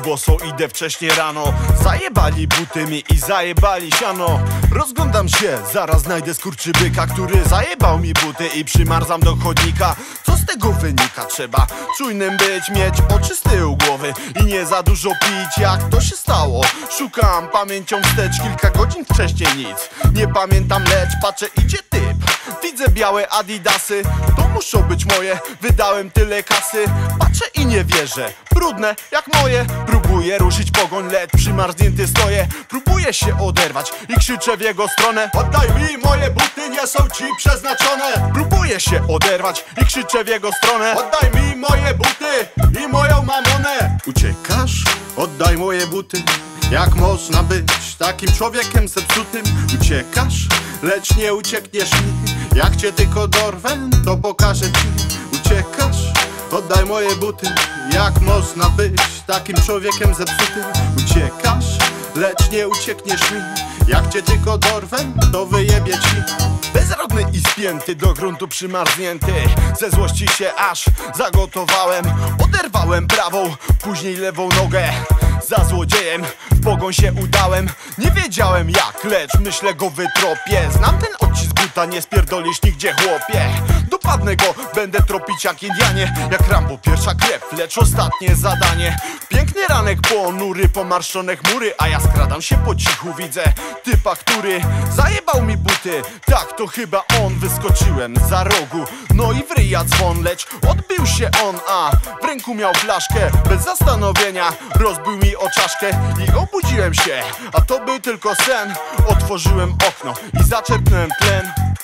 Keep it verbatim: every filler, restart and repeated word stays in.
boso idę wcześnie rano. Zajebali buty mi i zajebali siano. Rozglądam się, zaraz znajdę skurczybyka, który zajebał mi buty i przymarzam do chodnika. Co z tego wynika? Trzeba czujnym być, mieć oczy z tyłu głowy i nie za dużo pić. Jak to się stało? Szukam pamięcią wstecz, kilka godzin wcześniej nic nie pamiętam, lecz patrzę, idzie typ. Widzę białe adidasy, to muszą być moje, wydałem tyle kasy. Patrzę i nie wierzę, brudne jak moje. Próbuję ruszyć pogoń, lecz przymarznięty stoję. Próbuję się oderwać i krzyczę w jego stronę: oddaj mi moje buty, nie są ci przeznaczone. Próbuję się oderwać i krzyczę w jego stronę: oddaj mi moje buty i moją mamonę. Uciekasz? Oddaj moje buty. Jak można być takim człowiekiem zepsutym? Uciekasz, lecz nie uciekniesz mi. Jak cię tylko dorwę, to pokażę ci. Uciekasz? Oddaj moje buty. Jak można być takim człowiekiem zepsutym? Uciekasz, lecz nie uciekniesz mi. Jak cię tylko dorwę, to wyjebie ci. Bezrodny i spięty, do gruntu przymarznięty, ze złości się aż zagotowałem. Oderwałem prawą, później lewą nogę. Za złodziejem w pogoń się udałem. Nie wiedziałem jak, lecz myślę go wytropię. Znam ten odcisk buta, nie spierdolisz nigdzie, chłopie. Dopadnę go, będę tropić jak Indianie. Jak Rambo, pierwsza krew, lecz ostatnie zadanie. Piękny ranek, ponury, pomarszczone chmury, a ja skradam się po cichu, widzę typa, który zajebał mi buty. Tak, to chyba on, wyskoczyłem za rogu. No i w ryja dzwon, lecz odbił się on, a w ręku miał flaszkę. Bez zastanowienia rozbił mi o czaszkę i obudziłem się, a to był tylko sen. Otworzyłem okno i zaczerpnąłem tlen.